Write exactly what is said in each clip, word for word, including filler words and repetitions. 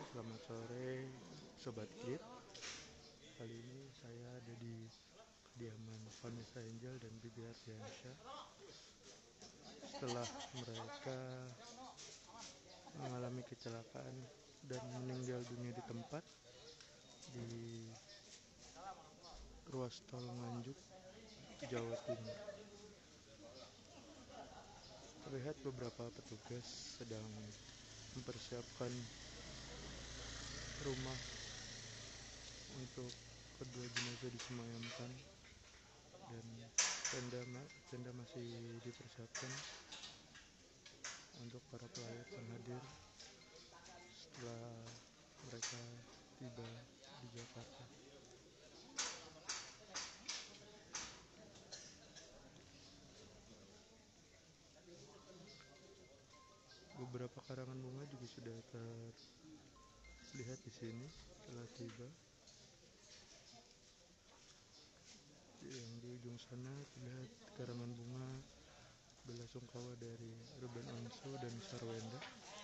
Selamat sore Sobat Grid. Kali ini saya ada di kediaman Vanessa Angel dan Bibi Ardiansyah. Setelah mereka mengalami kecelakaan dan meninggal dunia di tempat di ruas tol Nganjuk, Jawa Timur. Terlihat beberapa petugas sedang mempersiapkan rumah untuk kedua jenazah disemayamkan, dan tenda tenda masih dipersiapkan untuk para pelayat yang hadir setelah mereka tiba di Jakarta. Beberapa karangan bunga juga sudah terlihat di sini setelah tiba. Yang di ujung sana terlihat karangan bunga belasungkawa dari Ruben Onsu dan Sarwenda.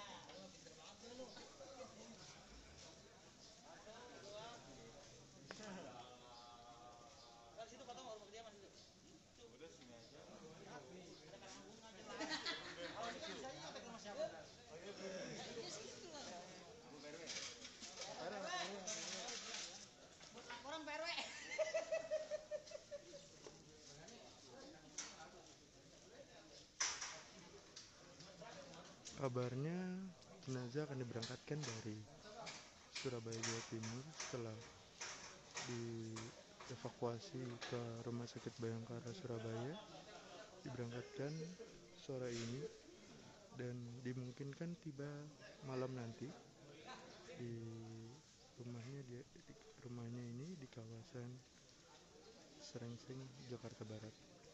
Kabarnya jenazah akan diberangkatkan dari Surabaya, Jawa Timur setelah dievakuasi ke Rumah Sakit Bayangkara Surabaya. Diberangkatkan sore ini dan dimungkinkan tiba malam nanti di rumahnya di, di rumahnya ini di kawasan Serengseng, Jakarta Barat.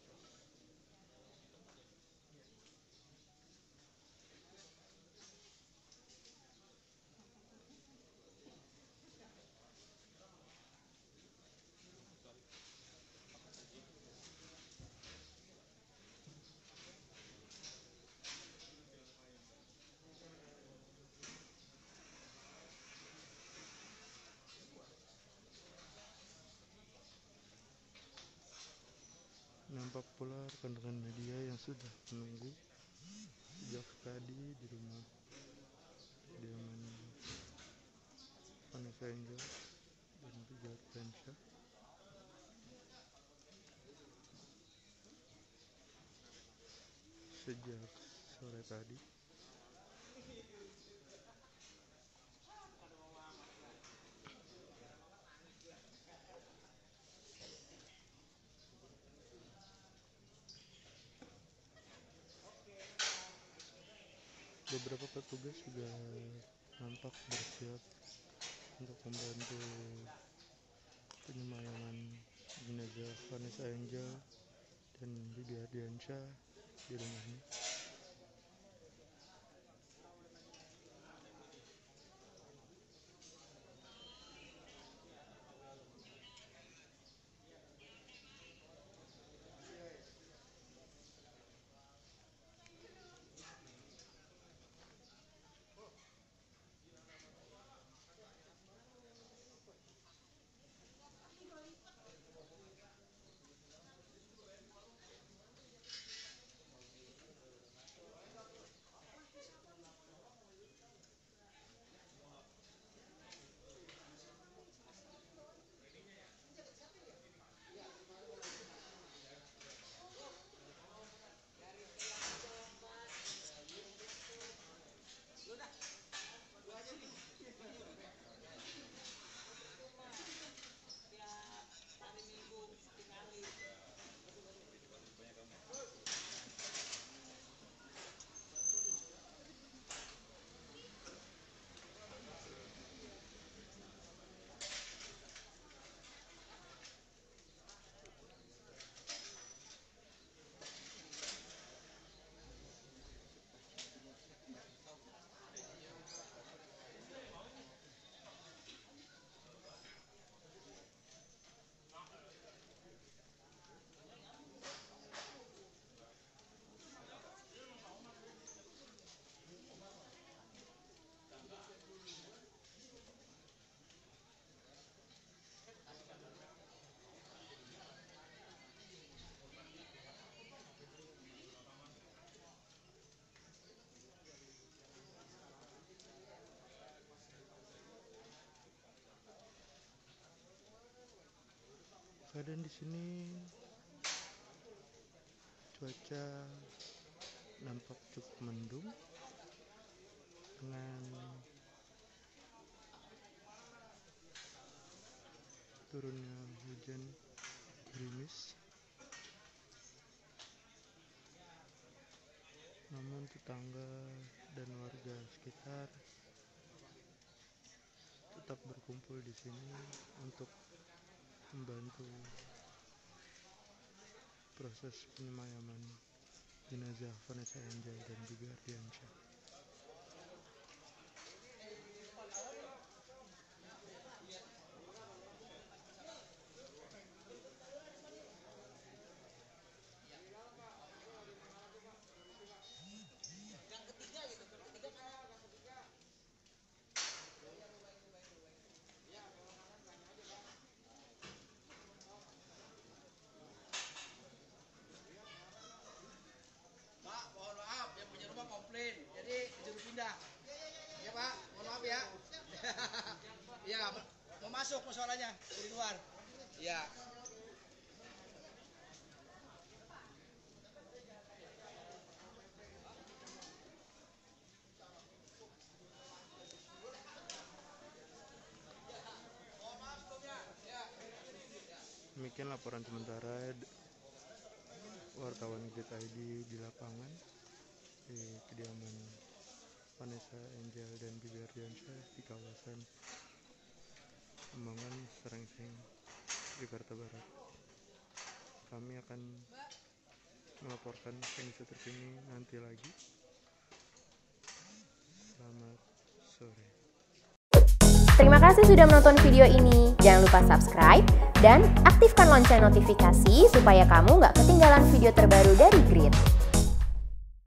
Nampak pula rekan-rekan media yang sudah menunggu sejak tadi di rumah kediaman Vanessa Angel dan Bibi Ardiansyah. Sejak sore tadi beberapa petugas juga nampak bersiap untuk membantu penyemayangan jenazah Vanessa Angel dan Bibi Ardiansyah di rumahnya. Keadaan di sini cuaca nampak cukup mendung dengan turunnya hujan gerimis. Namun tetangga dan warga sekitar tetap berkumpul di sini untuk membantu proses penyemayaman jenazah Vanessa Angel dan Bibi Ardiansyah. Jadi disuruh pindah. Ya Pak, mohon maaf ya. Ya, mau masuk musolanya dari luar. Ya. Demikian laporan sementara wartawan Grid I D di lapangan di kediaman Vanessa Angel dan Bibi Ardiansyah di kawasan Kembangan, Serengseng, Jakarta Barat. Kami akan melaporkan kondisi terkini nanti lagi. Selamat sore. Terima kasih sudah menonton video ini. Jangan lupa subscribe dan aktifkan lonceng notifikasi supaya kamu nggak ketinggalan video terbaru dari Grid.